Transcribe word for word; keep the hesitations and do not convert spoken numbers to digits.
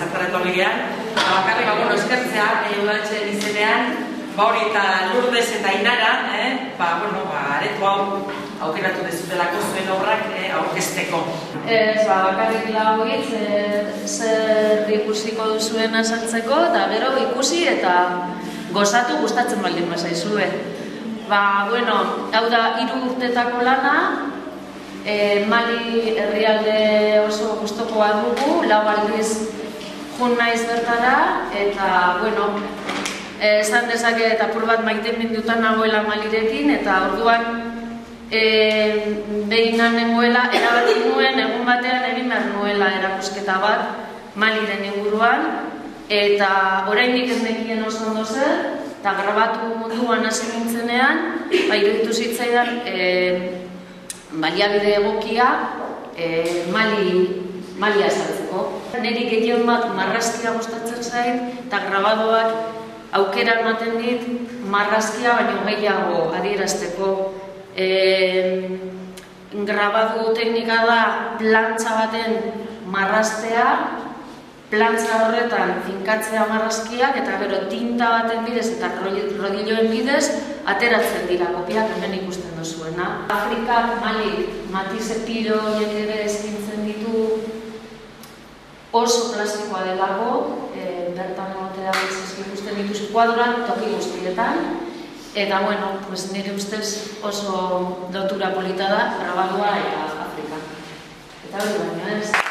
zertarretu aligean. Bakarrik, bueno, eskertzea, udaletxeen izenean, ba hori eta Lourdes eta Inara, ba, bueno, ba, aretu hau aukeratu dezutelako zuen obrak aurkezteko. Ez, ba, bakarrik lau hitz, zer ikusiko duzuen azaltzeko, eta gero ikusi eta gozatu gustatzen baldin bazaizue. Ba, bueno, hau da hiru urtetako lana, Mali herrialde oso gustukoa dugu, lau aldiz jun naiz bertara, eta, bueno, esan dezake eta apur bat maite mindutan nagoela Malirekin, eta orduan behinan nengoela, erabaki nuen, egun batean egin behar nuela erakusketa bat Maliren inguruan, eta oraindik ez nekien oso ondo zer, eta grabatu munduan hasi nintzenean, iruditu zitzaidan baliabide egokia Mali azaltzeko. Niri gehien bat marrazkia gustatzen zait, eta grabadoak aukera ematen dit marrazkia baino gehiago adierazteko. Grabadu teknika da plantxa baten marraztea, plantxa horretan finkatzea marrazkiak, eta gero tinta baten bidez eta rodilloen bidez ateratzen dira kopiak hemen ikusten duzuena. Afrikak, Mali, Matisse Piro horiek ere eskaintzen ditu oso plastikoa delako, bertan egotea ikusten dituzu kuadroan toki guztietan, eta, bueno, nire ustez oso lotura polita da, grabadua eta Afrika. Eta hori baino, ez?